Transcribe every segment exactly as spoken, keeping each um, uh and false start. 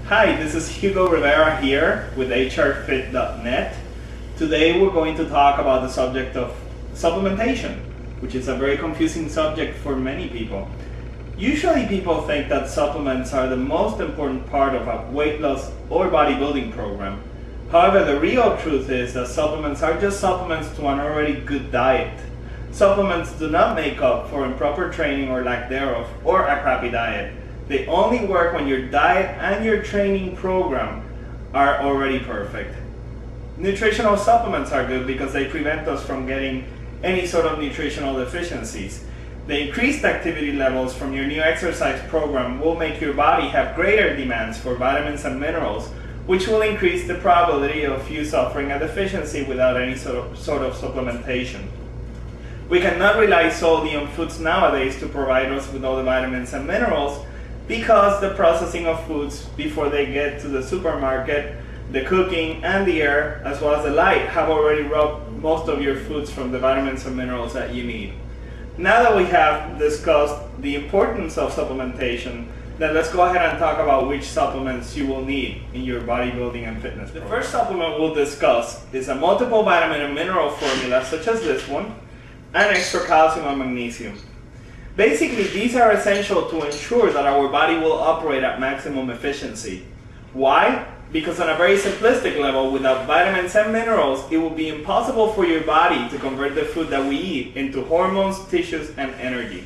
Hi, this is Hugo Rivera here with H R fit dot net. Today we're going to talk about the subject of supplementation, which is a very confusing subject for many people. Usually people think that supplements are the most important part of a weight loss or bodybuilding program. However, the real truth is that supplements are just supplements to an already good diet. Supplements do not make up for improper training or lack thereof, or a crappy diet. They only work when your diet and your training program are already perfect. Nutritional supplements are good because they prevent us from getting any sort of nutritional deficiencies. The increased activity levels from your new exercise program will make your body have greater demands for vitamins and minerals, which will increase the probability of you suffering a deficiency without any sort of, sort of supplementation. We cannot rely solely on foods nowadays to provide us with all the vitamins and minerals, because the processing of foods before they get to the supermarket, the cooking and the air, as well as the light, have already robbed most of your foods from the vitamins and minerals that you need. Now that we have discussed the importance of supplementation, then let's go ahead and talk about which supplements you will need in your bodybuilding and fitness program. The first supplement we'll discuss is a multiple vitamin and mineral formula such as this one, and extra calcium and magnesium. Basically, these are essential to ensure that our body will operate at maximum efficiency. Why? Because on a very simplistic level, without vitamins and minerals, it will be impossible for your body to convert the food that we eat into hormones, tissues, and energy.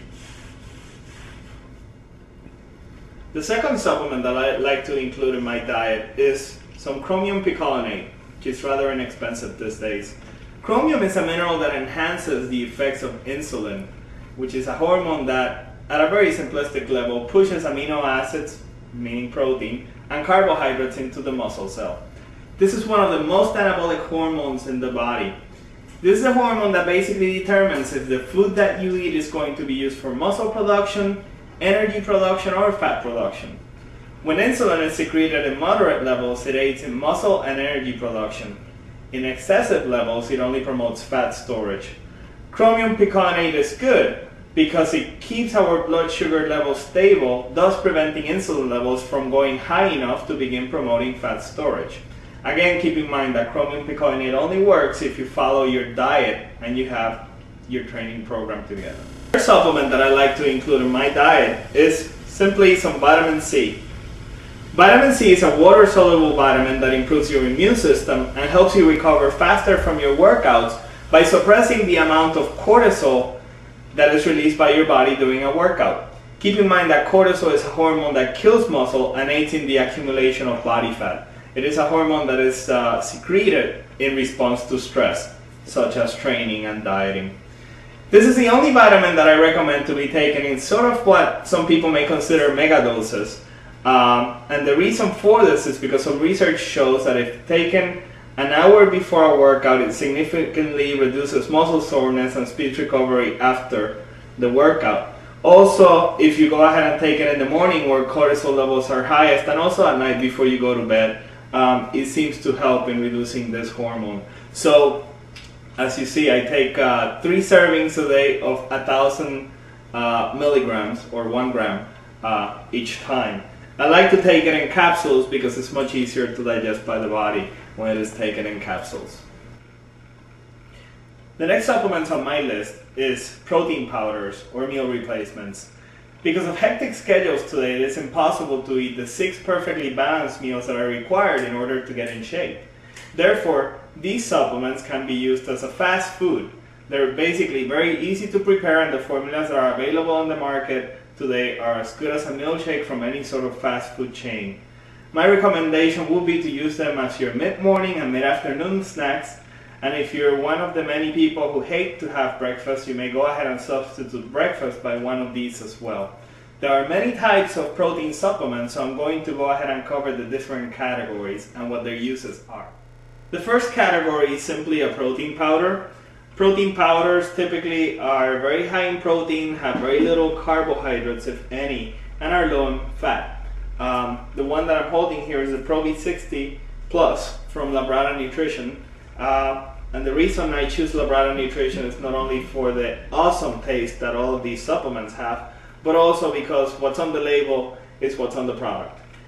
The second supplement that I like to include in my diet is some chromium picolinate, which is rather inexpensive these days. Chromium is a mineral that enhances the effects of insulin, which is a hormone that, at a very simplistic level, pushes amino acids, meaning protein, and carbohydrates into the muscle cell. This is one of the most anabolic hormones in the body. This is a hormone that basically determines if the food that you eat is going to be used for muscle production, energy production, or fat production. When insulin is secreted in moderate levels, it aids in muscle and energy production. In excessive levels, it only promotes fat storage. Chromium picolinate is good because it keeps our blood sugar levels stable, thus preventing insulin levels from going high enough to begin promoting fat storage. Again, keep in mind that chromium picolinate only works if you follow your diet and you have your training program together. The third supplement that I like to include in my diet is simply some vitamin C. Vitamin C is a water-soluble vitamin that improves your immune system and helps you recover faster from your workouts by suppressing the amount of cortisol that is released by your body during a workout. Keep in mind that cortisol is a hormone that kills muscle and aids in the accumulation of body fat. It is a hormone that is uh, secreted in response to stress, such as training and dieting. This is the only vitamin that I recommend to be taken in sort of what some people may consider mega doses. Um, and the reason for this is because some research shows that if taken an hour before a workout, it significantly reduces muscle soreness and speed recovery after the workout. Also, if you go ahead and take it in the morning where cortisol levels are highest, and also at night before you go to bed, um, it seems to help in reducing this hormone. So, as you see, I take uh, three servings a day of a thousand uh, milligrams or one gram uh, each time. I like to take it in capsules because it's much easier to digest by the body when it is taken in capsules. The next supplement on my list is protein powders or meal replacements. Because of hectic schedules today, it is impossible to eat the six perfectly balanced meals that are required in order to get in shape. Therefore, these supplements can be used as a fast food. They're basically very easy to prepare, and the formulas that are available on the market today are as good as a milkshake from any sort of fast food chain. My recommendation would be to use them as your mid-morning and mid-afternoon snacks, and if you're one of the many people who hate to have breakfast, you may go ahead and substitute breakfast by one of these as well. There are many types of protein supplements, so I'm going to go ahead and cover the different categories and what their uses are. The first category is simply a protein powder. Protein powders typically are very high in protein, have very little carbohydrates, if any, and are low in fat. Um, the one that I'm holding here is the Pro V sixty Plus from Labrada Nutrition. Uh, and the reason I choose Labrada Nutrition is not only for the awesome taste that all of these supplements have, but also because what's on the label is what's on the product.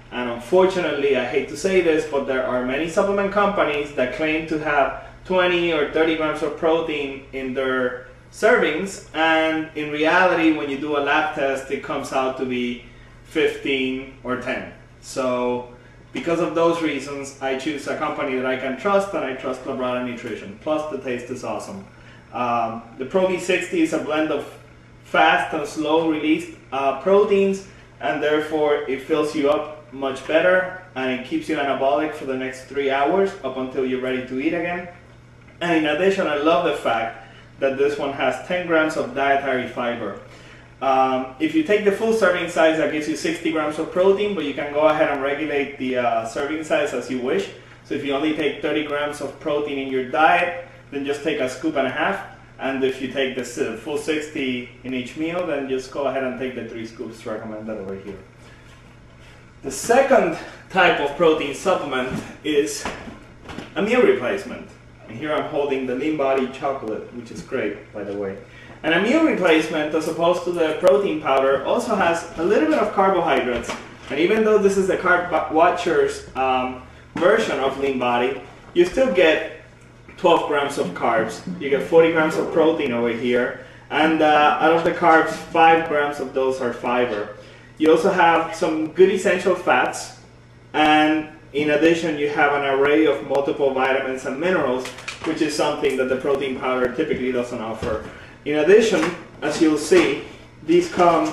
And unfortunately, I hate to say this, but there are many supplement companies that claim to have twenty or thirty grams of protein in their servings, and in reality, when you do a lab test, it comes out to be fifteen or ten. So because of those reasons, I choose a company that I can trust, and I trust Labrada Nutrition. Plus, the taste is awesome. Um, the Pro V sixty is a blend of fast and slow released uh, proteins, and therefore it fills you up much better, and it keeps you anabolic for the next three hours up until you're ready to eat again. And in addition, I love the fact that this one has ten grams of dietary fiber. Um, if you take the full serving size, that gives you sixty grams of protein, but you can go ahead and regulate the uh, serving size as you wish. So if you only take thirty grams of protein in your diet, then just take a scoop and a half. And if you take the full sixty in each meal, then just go ahead and take the three scoops recommended over here. The second type of protein supplement is a meal replacement. And here I'm holding the Lean Body chocolate, which is great, by the way. And a meal replacement, as opposed to the protein powder, also has a little bit of carbohydrates. And even though this is the Carb Watcher's um, version of Lean Body, you still get twelve grams of carbs. You get forty grams of protein over here. And uh, out of the carbs, five grams of those are fiber. You also have some good essential fats. And in addition, you have an array of multiple vitamins and minerals, which is something that the protein powder typically doesn't offer. In addition, as you'll see, these come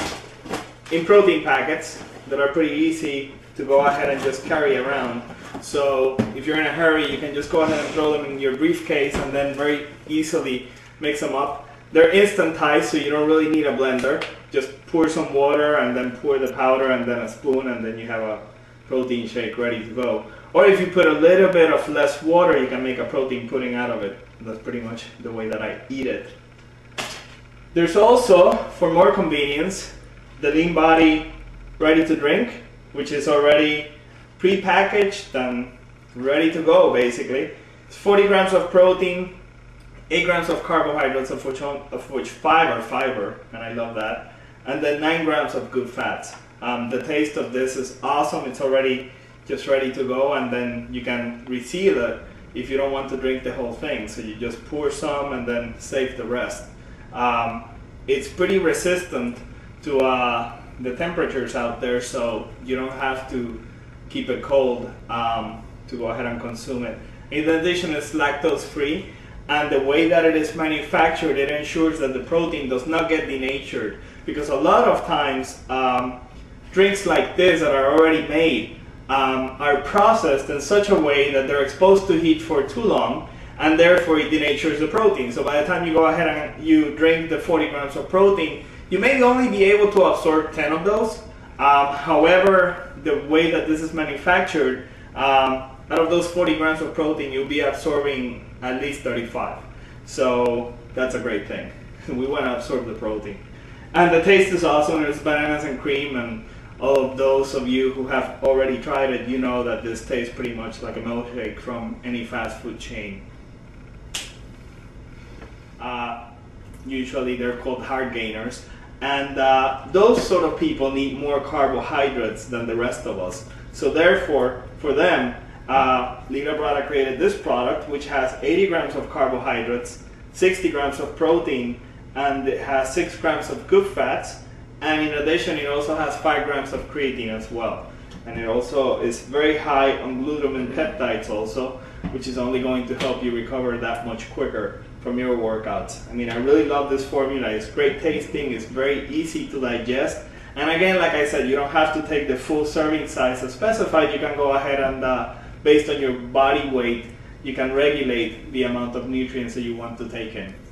in protein packets that are pretty easy to go ahead and just carry around. So if you're in a hurry, you can just go ahead and throw them in your briefcase and then very easily mix them up. They're instantized, so you don't really need a blender. Just pour some water and then pour the powder and then a spoon, and then you have a protein shake ready to go. Or if you put a little bit of less water, you can make a protein pudding out of it. That's pretty much the way that I eat it. There's also, for more convenience, the Lean Body Ready to Drink, which is already pre-packaged and ready to go, basically. It's forty grams of protein, eight grams of carbohydrates, of which, of which five are fiber, and I love that, and then nine grams of good fats. Um, the taste of this is awesome. It's already just ready to go, and then you can reseal it if you don't want to drink the whole thing. So you just pour some and then save the rest. Um, it's pretty resistant to uh, the temperatures out there, so you don't have to keep it cold um, to go ahead and consume it. In addition, it's lactose free, and the way that it is manufactured, it ensures that the protein does not get denatured, because a lot of times um, drinks like this that are already made um, are processed in such a way that they're exposed to heat for too long, and therefore it denatures the protein. So by the time you go ahead and you drink the forty grams of protein, you may only be able to absorb ten of those. Um, however, the way that this is manufactured, um, out of those forty grams of protein, you'll be absorbing at least thirty-five. So that's a great thing. We want to absorb the protein. And the taste is awesome. There's bananas and cream, and all of those of you who have already tried it, you know that this tastes pretty much like a milkshake from any fast food chain. Uh, usually they're called heart gainers. And uh, those sort of people need more carbohydrates than the rest of us. So therefore, for them, uh, Labrada created this product, which has eighty grams of carbohydrates, sixty grams of protein, and it has six grams of good fats. And in addition, it also has five grams of creatine as well. And it also is very high on glutamine peptides also, which is only going to help you recover that much quicker from your workouts. I mean, I really love this formula. It's great tasting, it's very easy to digest. And again, like I said, you don't have to take the full serving size as specified. You can go ahead and, uh, based on your body weight, you can regulate the amount of nutrients that you want to take in.